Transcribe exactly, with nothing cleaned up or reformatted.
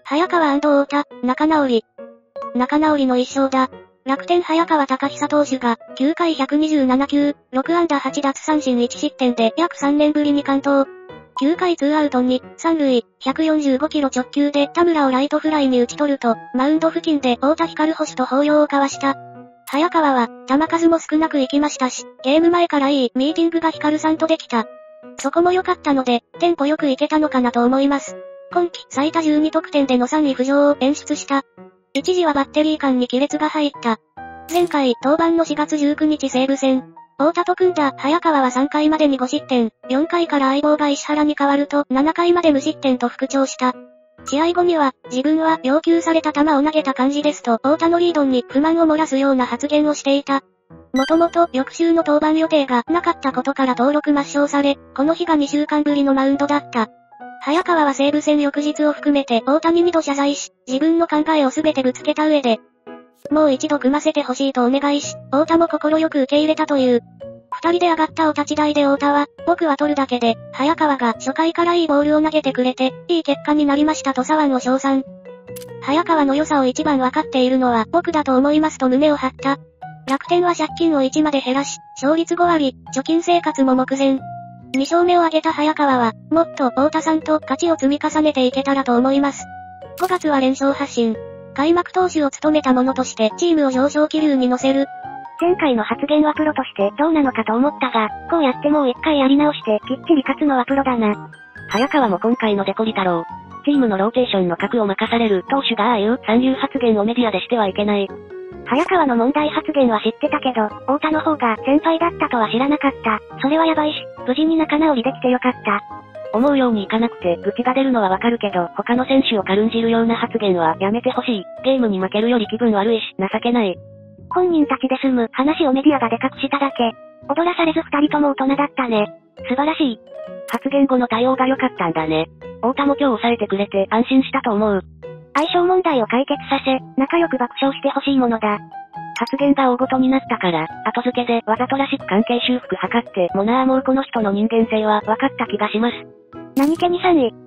早川&太田、仲直り。仲直りの一勝だ。楽天早川隆久投手が、きゅうかいひゃくにじゅうなな球、ろく安打はち奪三振いち失点で約さんねんぶりに完投。きゅうかいツーアウトに、三塁、ひゃくよんじゅうごキロ直球で田村をライトフライに打ち取ると、マウンド付近で太田光捕手と抱擁を交わした。早川は、球数も少なく行きましたし、ゲーム前からいいミーティングが光さんとできた。そこも良かったので、テンポよくいけたのかなと思います。今季最多じゅうに得点でのさんい浮上を演出した。一時はバッテリー間に亀裂が入った。前回、登板のしがつじゅうくにち西武戦。太田と組んだ早川はさんかいまでにご失点、よんかいから相棒が石原に代わるとななかいまで無失点と復調した。試合後には、自分は要求された球を投げた感じですと太田のリードに不満を漏らすような発言をしていた。もともと翌週の登板予定がなかったことから登録抹消され、この日がにしゅうかんぶりのマウンドだった。早川は西武戦翌日を含めて太田ににど謝罪し、自分の考えをすべてぶつけた上で、もう一度組ませてほしいとお願いし、太田も快く受け入れたという。二人で上がったお立ち台で太田は、僕は取るだけで、早川が初回からいいボールを投げてくれて、いい結果になりましたと左腕を称賛。早川の良さを一番わかっているのは僕だと思いますと胸を張った。楽天は借金をいちまで減らし、勝率ご割、貯金生活も目前。に勝目を挙げた早川は、もっと太田さんと勝ちを積み重ねていけたらと思います。ごがつは連勝発進。開幕投手を務めた者としてチームを上昇気流に乗せる。 前回の発言はプロとしてどうなのかと思ったが、こうやってもう一回やり直してきっちり勝つのはプロだな。 早川も今回のデコリ太郎。チームのローテーションの核を任される投手がああいう三流発言をメディアでしてはいけない。 早川の問題発言は知ってたけど、太田の方が先輩だったとは知らなかった。それはやばいし、無事に仲直りできてよかった。 思うようにいかなくて愚痴が出るのはわかるけど、他の選手を軽んじるような発言はやめてほしい。ゲームに負けるより気分悪いし、情けない。 本人たちで済む話をメディアがでかくしただけ。踊らされず二人とも大人だったね。素晴らしい。 発言後の対応が良かったんだね。太田も今日抑えてくれて安心したと思う。 相性問題を解決させ、仲良く爆笑してほしいものだ。 発言が大ごとになったから、後付けでわざとらしく関係修復図ってもなあもうこの人の人間性は分かった気がします。 何気にさんい。